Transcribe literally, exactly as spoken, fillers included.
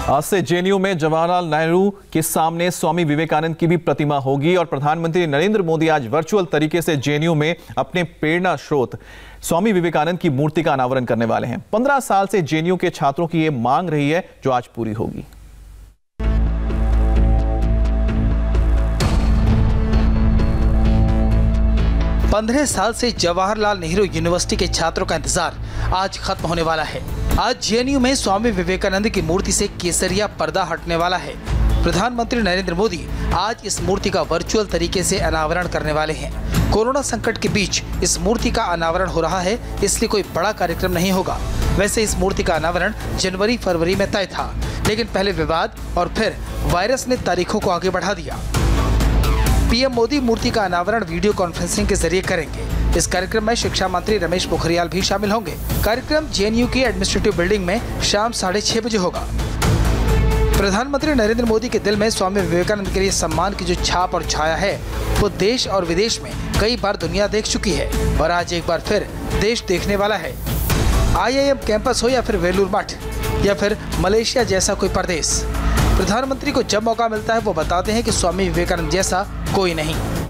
आज से जेएनयू में जवाहरलाल नेहरू के सामने स्वामी विवेकानंद की भी प्रतिमा होगी और प्रधानमंत्री नरेंद्र मोदी आज वर्चुअल तरीके से जेएनयू में अपने प्रेरणा स्रोत स्वामी विवेकानंद की मूर्ति का अनावरण करने वाले हैं। पंद्रह साल से जेएनयू के छात्रों की ये मांग रही है, जो आज पूरी होगी। पंद्रह साल से जवाहरलाल नेहरू यूनिवर्सिटी के छात्रों का इंतजार आज खत्म होने वाला है। आज जेएनयू में स्वामी विवेकानंद की मूर्ति से केसरिया पर्दा हटने वाला है। प्रधानमंत्री नरेंद्र मोदी आज इस मूर्ति का वर्चुअल तरीके से अनावरण करने वाले हैं। कोरोना संकट के बीच इस मूर्ति का अनावरण हो रहा है, इसलिए कोई बड़ा कार्यक्रम नहीं होगा। वैसे इस मूर्ति का अनावरण जनवरी फरवरी में तय था, लेकिन पहले विवाद और फिर वायरस ने तारीखों को आगे बढ़ा दिया। पीएम मोदी मूर्ति का अनावरण वीडियो कॉन्फ्रेंसिंग के जरिए करेंगे। इस कार्यक्रम में शिक्षा मंत्री रमेश पोखरियाल भी शामिल होंगे। कार्यक्रम जेएनयू की एडमिनिस्ट्रेटिव बिल्डिंग में शाम साढ़े छह बजे होगा। प्रधानमंत्री नरेंद्र मोदी के दिल में स्वामी विवेकानंद के लिए सम्मान की जो छाप और छाया है, वो देश और विदेश में कई बार दुनिया देख चुकी है और आज एक बार फिर देश देखने वाला है। आईआईएम कैंपस हो या फिर वेलूर मठ या फिर मलेशिया जैसा कोई प्रदेश, प्रधानमंत्री को जब मौका मिलता है वो बताते हैं कि स्वामी विवेकानंद जैसा कोई नहीं।